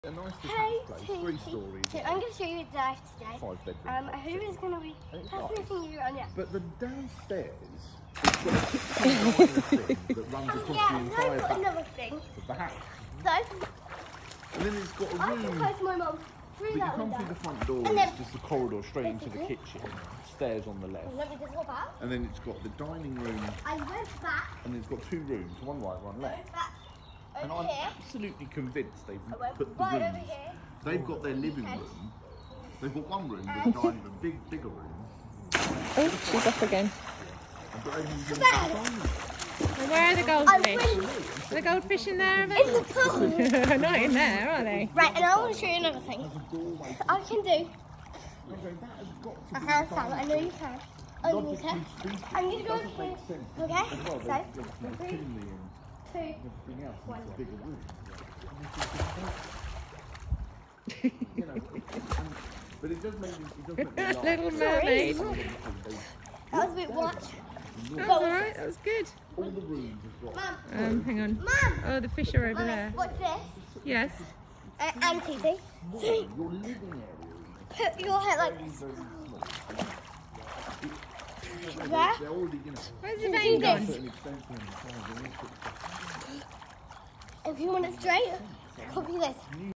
A nice Hey, detached place, 3 stories. So I'm going to show you a dive today. 5 bedroom. Who is going to be fascinating you on it? But the downstairs has got a kitchen diner thing that runs across the entire got back another thing. of the house. So, And then it's got a I room. can close my mum through But you that come window. through the front door and it's just a corridor straight into the kitchen. Stairs on the left. Let me just hop out. And then it's got the dining room. I went back. And it's got 2 rooms, one right, one left. Back And over I'm here. absolutely convinced they've I went put the right over rooms. here. They've got their living room. They've got one room, the dining room, bigger room. Oh, she's off again. And got everything in the dining room. Where are the goldfish? Are the goldfish in there? In the pool. Not in there, are they? Right, and I want to show you another thing. I can do a handstand. I know you can. Oh, you can. I'm going to go through. Okay? So, 3, 2, 1. But it does make me Little mermaid. That was a bit much. That was alright, that was good. All the rooms have got. Mum. Hang on. Mum. Oh, the fish are over there. What's this? Yes. And Titi. Your living area. Put your head like Very small. there. They're already, you know, Where's the vein gone? put an extension in the side. If you want it straight, copy this.